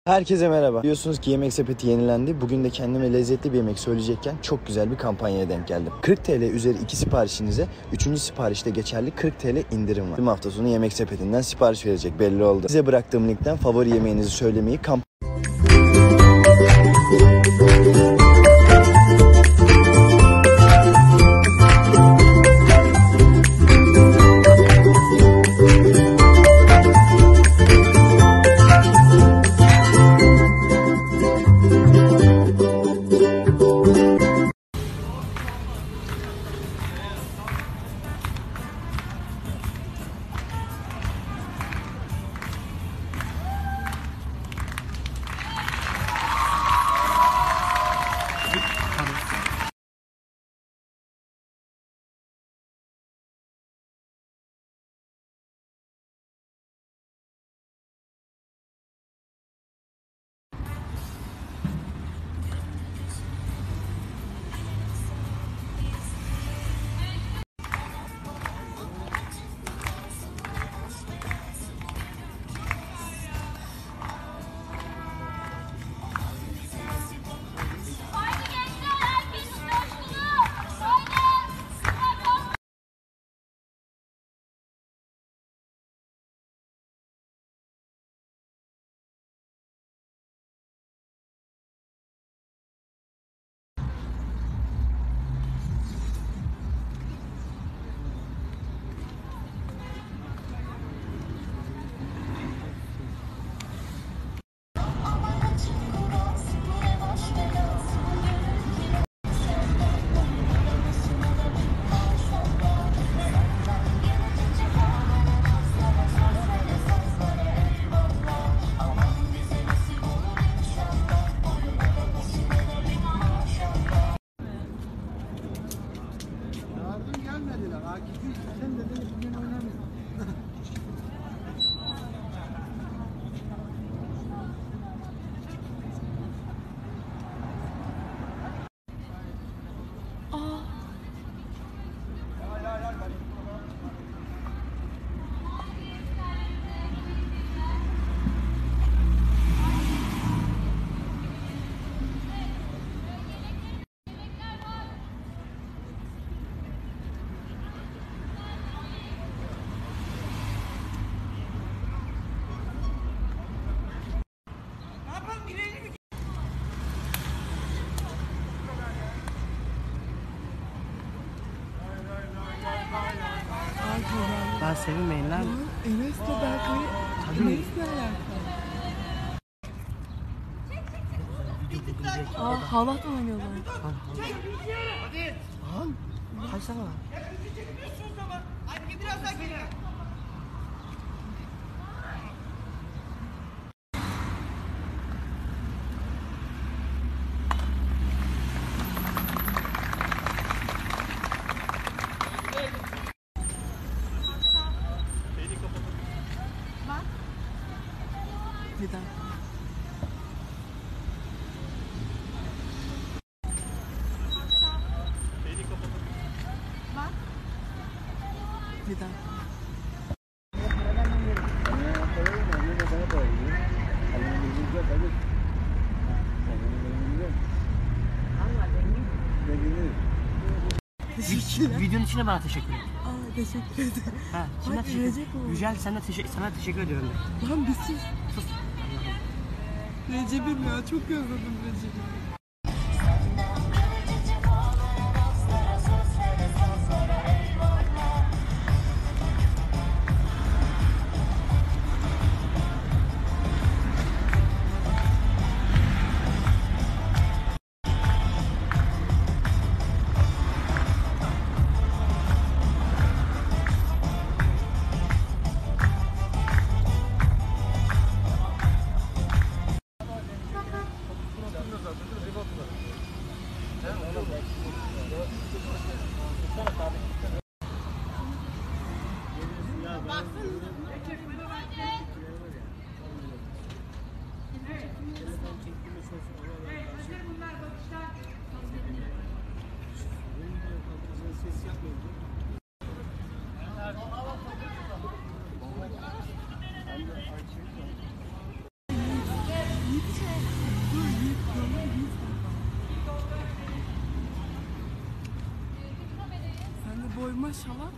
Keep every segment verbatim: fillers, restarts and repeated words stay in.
Herkese merhaba. Biliyorsunuz ki Yemek Sepeti yenilendi. Bugün de kendime lezzetli bir yemek söyleyecekken çok güzel bir kampanyaya denk geldim. kırk TL üzeri iki siparişinize üçüncü siparişte geçerli kırk TL indirim var. Tüm hafta sonu Yemek Sepeti'nden sipariş verecek belli oldu. Size bıraktığım linkten favori yemeğinizi söylemeyi kamp Ben sevinmeyin lan. Enes de Berkay'ı... Tabii. Enes'le alakalı. Aa, halat oynuyorlar. Hadi. Lan. Kaçsana. Hadi biraz daha geri. Neden? Neden? Teşekkürler. Videonun içine bana teşekkür et. Aa, teşekkür ederim. Ha, Hayır, sana teşekkür Recep oldu. Yücel sana, teşe sana teşekkür ediyorum. Lan bir sus. Sus. Recep'im ya, çok özledim Recep'i. maşallah.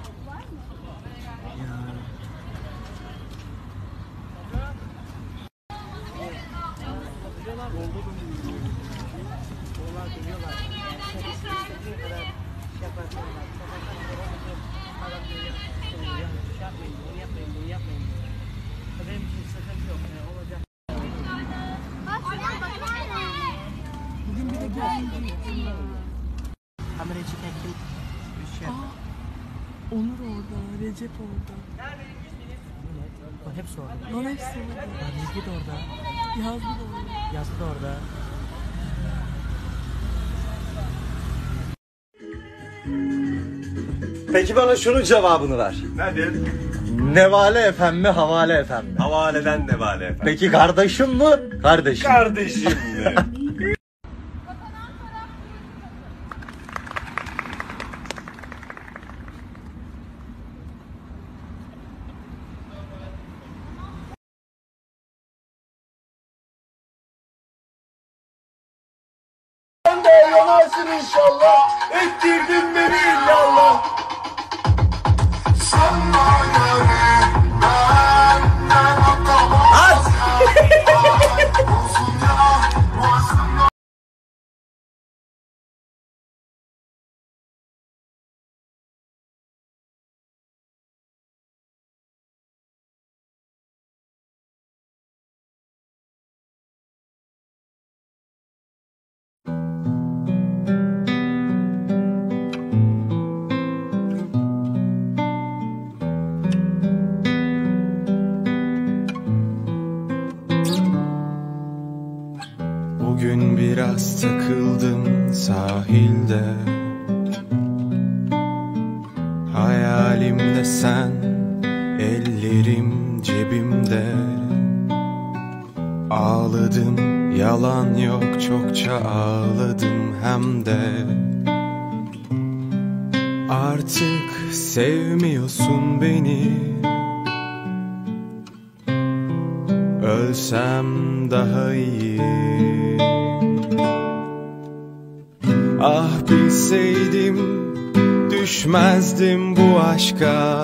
Bugün bir de geldi. Kamerayı çekerken bir şey. Aa, Onur orada, Recep orada. Bak hepsi orada. Lan hepsi orada. Bilgi de orada. Yazdı da orada. Yazı da orada. Peki bana şunun cevabını ver. Nedir? Nevale efem mi, havale efem mi? Havaleden nevale efendim. Peki kardeşim mi? Kardeşim. Kardeşim mi? Sen de yanarsın inşallah. Ettirdin beni illallah. Bugün biraz takıldım sahilde, hayalimde sen, ellerim cebimde. Ağladım, yalan yok, çokça ağladım hem de. Artık sevmiyorsun beni, ölsem daha iyi. Ah bilseydim düşmezdim bu aşka.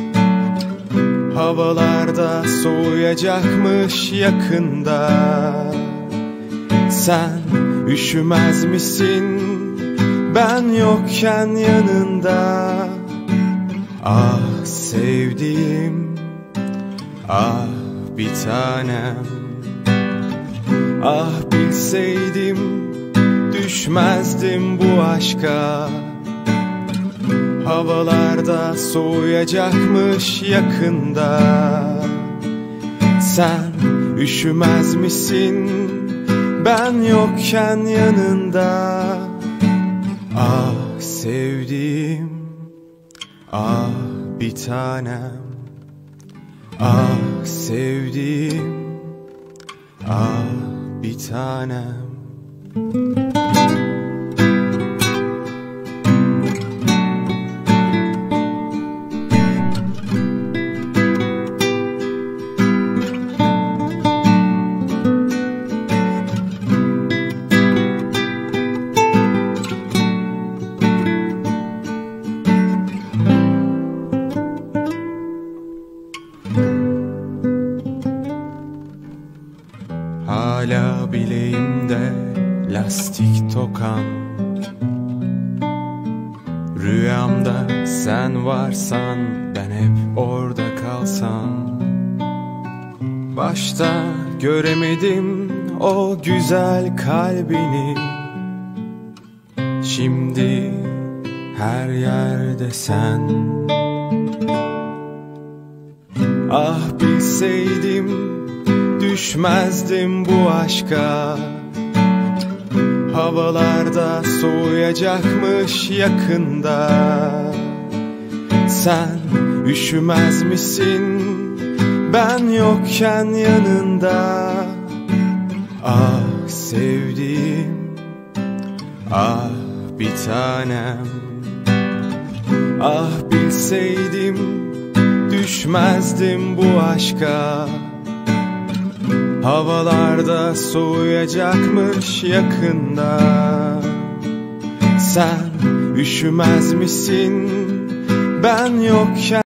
Havalarda soğuyacakmış yakında. Sen üşümez misin ben yokken yanında? Ah sevdiğim, ah bir tanem. Ah bilseydim düşmezdim bu aşka. Havalarda soğuyacakmış yakında. Sen üşümez misin ben yokken yanında? Ah sevdiğim, ah bir tanem. Ah sevdiğim, ah bir tanem. Hala bileğimde lastik tokan. Rüyamda sen varsan ben hep orada kalsam. Başta göremedim o güzel kalbini. Şimdi her yerde sen. Ah bilseydim düşmezdim bu aşka. Havalarda soğuyacakmış yakında. Sen üşümez misin ben yokken yanında? Ah sevdiğim, ah bir tanem. Ah bilseydim düşmezdim bu aşka. Havalarda soğuyacakmış yakında. Sen üşümez misin ben yokken?